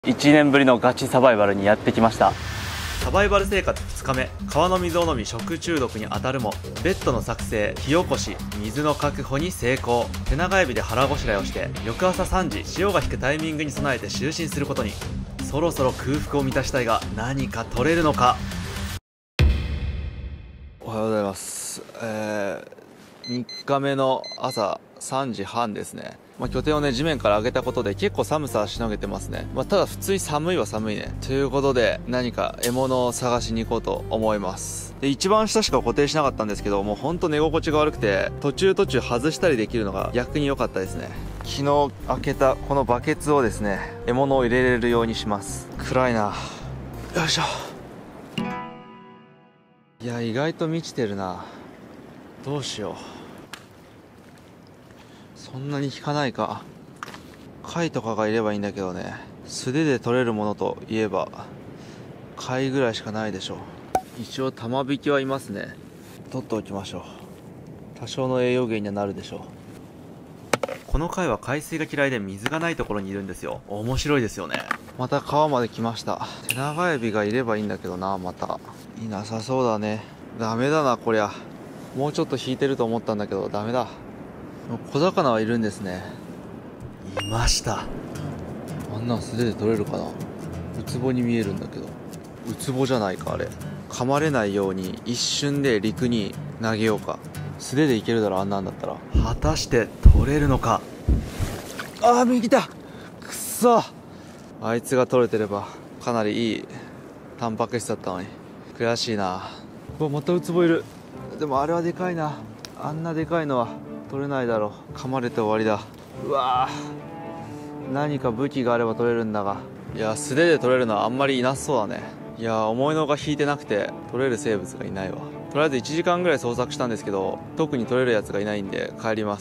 1年ぶりのガチサバイバルにやってきました。 サバイバル生活2日目、川の水を飲み食中毒に当たるもベッドの作成、火起こし、水の確保に成功。手長エビで腹ごしらえをして翌朝3時、潮が引くタイミングに備えて就寝することに。そろそろ空腹を満たしたいが何か取れるのか。 おはようございます。3日目の朝3時半ですね。拠点をね、地面から上げたことで結構寒さはしのげてますね。ただ普通に寒いは寒いね。ということで、何か獲物を探しに行こうと思います。で、一番下しか固定しなかったんですけど、もうほんと寝心地が悪くて、途中外したりできるのが逆に良かったですね。昨日開けたこのバケツをですね、獲物を入れれるようにします。暗いな。よいしょ。いや、意外と満ちてるな。どうしよう。そんなに引かないか。貝とかがいればいいんだけどね。素手で取れるものといえば貝ぐらいしかないでしょう。一応玉引きはいますね。取っておきましょう。多少の栄養源にはなるでしょう。 この貝は海水が嫌いで水がないところにいるんですよ。面白いですよね。 また川まで来ました。手長エビがいればいいんだけどな。またいなさそうだね。ダメだなこりゃ。もうちょっと引いてると思ったんだけどダメだ。小魚はいるんですね。 いました。 あんなん素手で取れるかな。ウツボに見えるんだけど、ウツボじゃないかあれ。噛まれないように一瞬で陸に投げようか。素手でいけるだろ、あんなんだったら。 果たして取れるのか。 あー、右だ。くっそ。あいつが取れてればかなりいいタンパク質だったのに。悔しいな。うわ、またウツボいる。でもあれはでかいな。あんなでかいのは取れないだろう。噛まれて終わりだ。うわー、何か武器があれば取れるんだが。いや、素手で取れるのはあんまりいなそうだね。いや、思いのが引いてなくて取れる生物がいないわ。とりあえず1時間ぐらい捜索したんですけど、特に取れるやつがいないんで帰ります。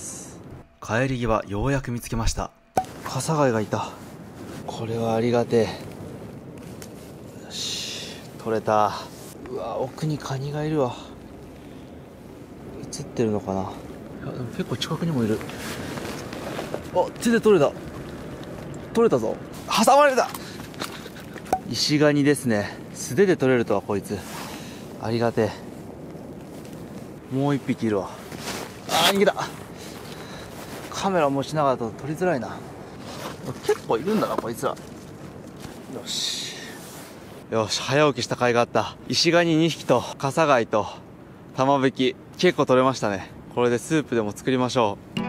帰り際ようやく見つけました。 カサガイがいた。これはありがてえ。よし、取れた。うわ、奥にカニがいるわ。映ってるのかな。いや、でも結構近くにもいる。あ、手で取れた。取れたぞ。挟まれた。石ガニですね。素手で取れるとはこいつ。ありがてえ。もう一匹いるわ。あー、逃げた。カメラ持ちながらだと撮りづらいな。結構いるんだなこいつら。よしよし、早起きした甲斐があった。石ガニ2匹とカサガイと玉引き、結構取れましたね。これでスープでも作りましょう。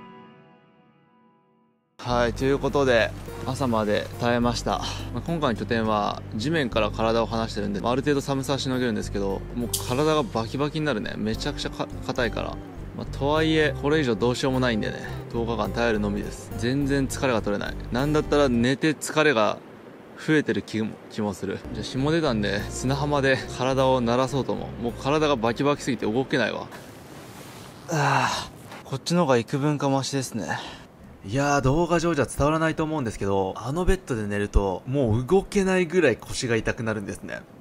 はい、ということで朝まで耐えました。今回の拠点は地面から体を離してるんで、ある程度寒さはしのげるんですけど、もう体がバキバキになるね。めちゃくちゃ硬いから。とはいえこれ以上どうしようもないんでね、10日間耐えるのみです。全然疲れが取れない。なんだったら寝て疲れが増えてる気もする。じゃあ霜出たんで砂浜で体を慣らそうと思う。もう体がバキバキすぎて動けないわ。こっちの方が幾分かマシですね。 いやー、動画上じゃ伝わらないと思うんですけど、あのベッドで寝るともう動けないぐらい腰が痛くなるんですね。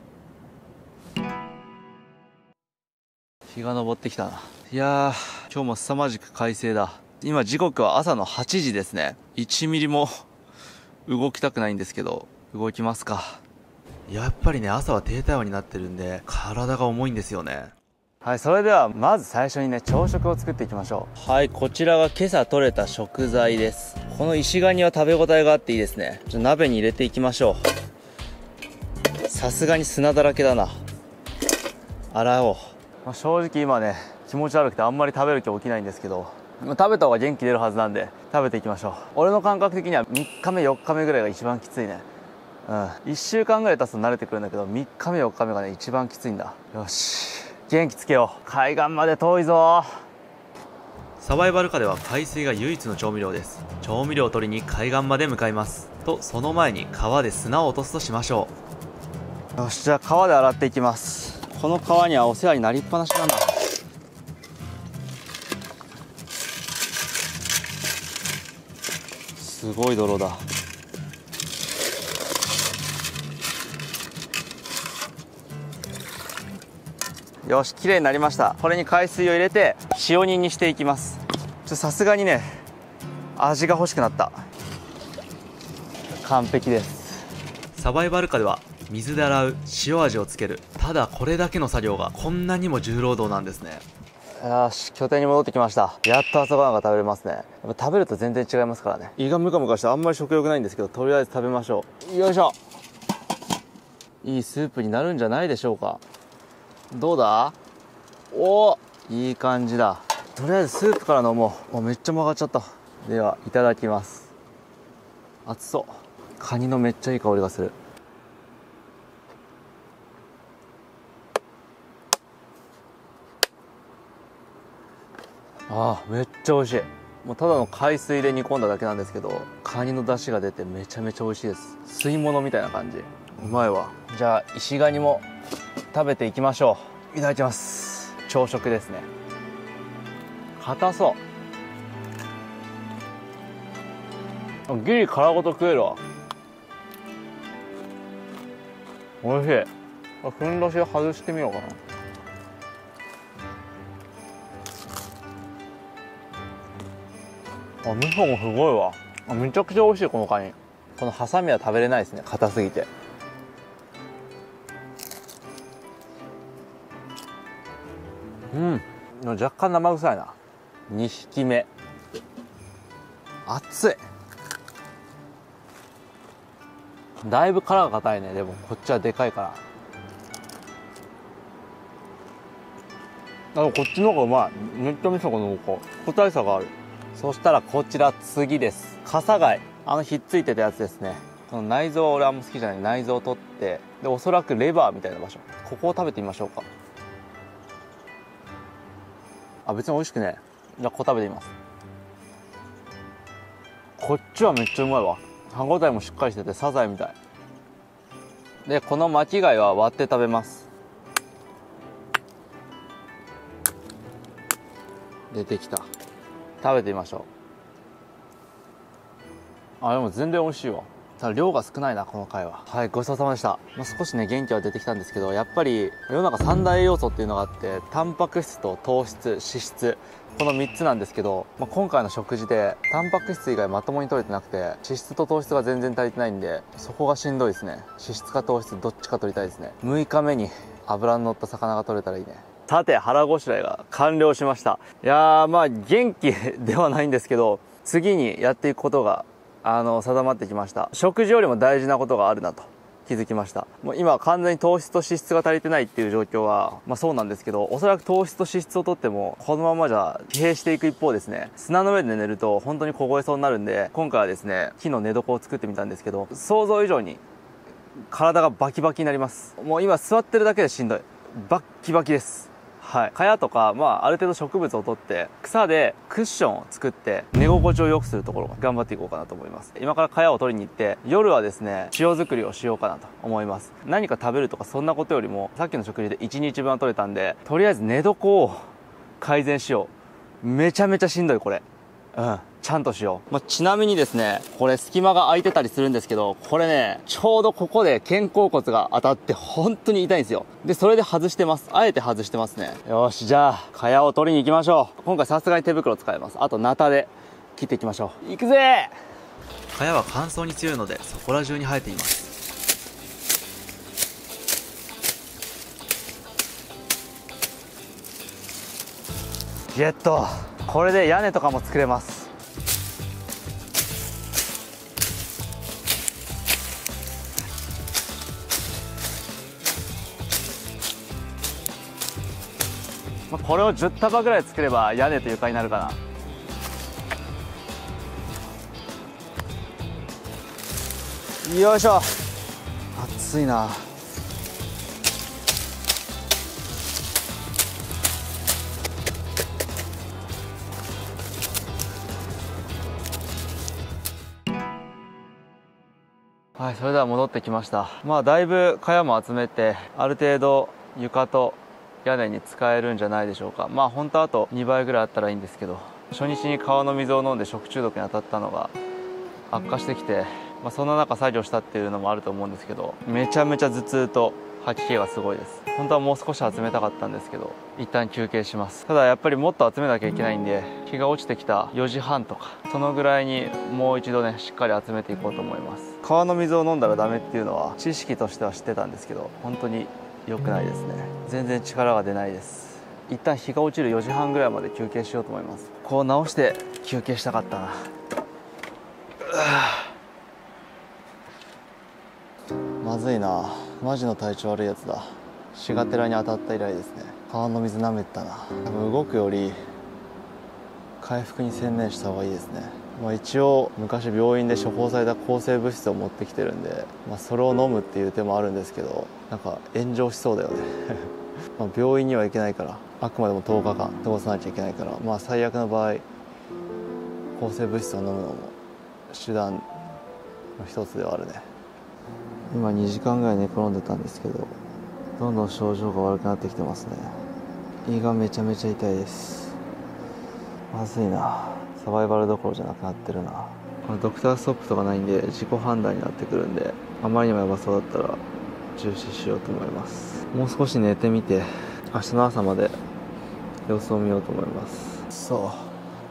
日が昇ってきたな。いやー、今日も凄まじく快晴だ。今時刻は朝の8時ですね。1ミリも動きたくないんですけど、動きますか。 やっぱりね、朝は低体温になってるんで体が重いんですよね。 はい、それではまず最初にね、朝食を作っていきましょう。はい、こちらが今朝採れた食材です。この石ガニは食べ応えがあっていいですね。鍋に入れていきましょう。さすがに砂だらけだな。洗おう。正直今ね、気持ち悪くてあんまり食べる気起きないんですけど、食べた方が元気出るはずなんで食べていきましょう。俺の感覚的には3日目4日目ぐらいが一番きついね。1週間ぐらい経つと慣れてくるんだけど、3日目4日目がね一番きついんだ。よし、元気つけよう。海岸まで遠いぞ。 サバイバル下では海水が唯一の調味料です。調味料を取りに海岸まで向かいますと、その前に川で砂を落とすとしましょう。よし、じゃあ川で洗っていきます。この川にはお世話になりっぱなしなんだ。すごい泥だ。よし、綺麗になりました。これに海水を入れて塩煮にしていきます。さすがにね、味が欲しくなった。 完璧です。 サバイバル下では水で洗う、塩味をつける、ただこれだけの作業がこんなにも重労働なんですね。 よし、拠点に戻ってきました。やっと朝ごはんが食べれますね。やっぱ食べると全然違いますからね。胃がムカムカしてあんまり食欲ないんですけど、とりあえず食べましょう。よいしょ。いいスープになるんじゃないでしょうか。どうだ？おー、いい感じだ。とりあえずスープから飲もう。めっちゃ曲がっちゃった。では、いただきます。熱そう。カニのめっちゃいい香りがする。あー、めっちゃ美味しい。もうただの海水で煮込んだだけなんですけど、カニの出汁が出てめちゃめちゃ美味しいです。吸い物みたいな感じ。うまいわ。じゃあ石ガニも食べていきましょう。いただきます。朝食ですね。硬そう。ギリ殻ごと食えるわ。美味しい。ふんどし外してみようかな。味噌もすごいわ。めちゃくちゃ美味しい。このカニ、このハサミは食べれないですね、硬すぎて。若干生臭いな。2匹目熱い。だいぶ殻が硬いね。でもこっちはでかいから。こっちの方がうまい。めっちゃ味噌が濃厚。個体差がある。そしたらこちら次です。傘貝、ひっついてたやつですね。この内臓は俺あんま好きじゃない。内臓を取って、でおそらくレバーみたいな場所、ここを食べてみましょうか。別に美味しくねえ。じゃあここ食べてみます。こっちはめっちゃうまいわ。歯ごたえもしっかりしててサザエみたいで、この巻き貝は割って食べます。出てきた。食べてみましょう。でも全然美味しいわ。ただ量が少ないな、この貝は。はい、ごちそうさまでした。少しね元気は出てきたんですけど、やっぱり世の中三大栄養素っていうのがあって、タンパク質と糖質、脂質、この3つなんですけど、今回の食事でタンパク質以外まともに取れてなくて、脂質と糖質が全然足りてないんで、そこがしんどいですね。脂質か糖質どっちか取りたいですね。6日目に脂の乗った魚が取れたらいいね。さて、腹ごしらえが完了しました。いやー、元気ではないんですけど、次にやっていくことが定まってきました。食事よりも大事なことがあるなと気づきました。もう今は完全に糖質と脂質が足りてないっていう状況はそうなんですけど、おそらく糖質と脂質をとってもこのままじゃ疲弊していく一方ですね。砂の上で寝ると本当に凍えそうになるんで、今回はですね木の寝床を作ってみたんですけど、想像以上に体がバキバキになります。もう今座ってるだけでしんどい。バッキバキです。はい、蚊帳とか、ある程度植物を取って草でクッションを作って寝心地を良くするところ頑張っていこうかなと思います。今から蚊帳を取りに行って、夜はですね塩作りをしようかなと思います。何か食べるとかそんなことよりも、さっきの食事で1日分は取れたんで、とりあえず寝床を改善しよう。めちゃめちゃしんどいこれ。ちゃんとしよう。ちなみにですね、これ隙間が空いてたりするんですけど、これね、ちょうどここで肩甲骨が当たって本当に痛いんですよ。で、それで外してます。あえて外してますね。よし、じゃあ、蚊帳を取りに行きましょう。今回さすがに手袋使います。あと、ナタで切っていきましょう。行くぜ！ 蚊帳は乾燥に強いので、そこら中に生えています。 ゲット。これで屋根とかも作れます。これを10束ぐらい作れば屋根と床になるかな。よいしょ。暑いな。はい、それでは戻ってきました。だいぶ蚊帳も集めて、ある程度床と屋根に使えるんじゃないでしょうか。本当あと2倍ぐらいあったらいいんですけど、初日に川の水を飲んで食中毒に当たったのが悪化してきて、そんな中作業したっていうのもあると思うんですけど、めちゃめちゃ頭痛と吐き気がすごいです。本当はもう少し集めたかったんですけど、一旦休憩します。ただやっぱりもっと集めなきゃいけないんで、日が落ちてきた4時半とかそのぐらいにもう一度ねしっかり集めていこうと思います。 川の水を飲んだらダメっていうのは知識としては知ってたんですけど、本当に良くないですね。全然力が出ないです。一旦日が落ちる4時半ぐらいまで休憩しようと思います。こう直して休憩したかったな。まずいな、マジの体調悪いやつだ。シガテラに当たった以来ですね。川の水舐めてたな。多分動くより回復に専念した方がいいですね。一応昔病院で処方された抗生物質を持ってきてるんで、それを飲むっていう手もあるんですけど、なんか炎上しそうだよね病院には行けないから、あくまでも10日間過ごさなきゃいけないから、最悪の場合抗生物質を飲むのも手段の一つではあるね。今2時間ぐらい寝転んでたんですけど、どんどん症状が悪くなってきてますね。胃がめちゃめちゃ痛いです。まずいな、サバイバルどころじゃなくなってるな。これドクターストップとかないんで自己判断になってくるんで、あまりにもやばそうだったら中止しようと思います。もう少し寝てみて明日の朝まで様子を見ようと思います。そう、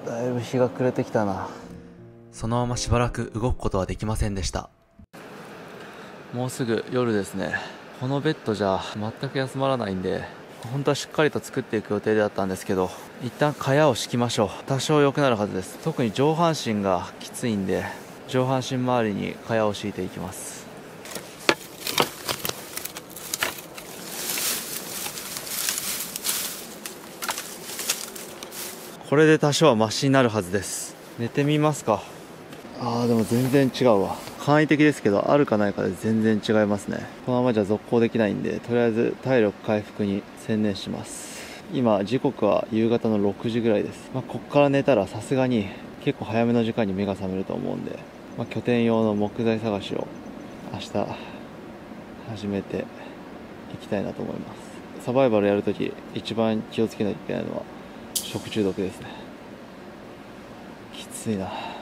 だいぶ日が暮れてきたな。 そのまましばらく動くことはできませんでした。 もうすぐ夜ですね。このベッドじゃ全く休まらないんで、本当はしっかりと作っていく予定だったんですけど、一旦蚊帳を敷きましょう。多少良くなるはずです。特に上半身がきついんで、上半身周りに蚊帳を敷いていきます。これで多少はマシになるはずです。寝てみますか。でも全然違うわ。簡易的ですけど、あるかないかで全然違いますね。このままじゃ続行できないんで、とりあえず体力回復に専念します。今時刻は夕方の6時ぐらいです。こっから寝たらさすがに結構早めの時間に目が覚めると思うんで、拠点用の木材探しを明日始めていきたいなと思います。サバイバルやるとき一番気をつけなきゃいけないのは食中毒ですね。きついな。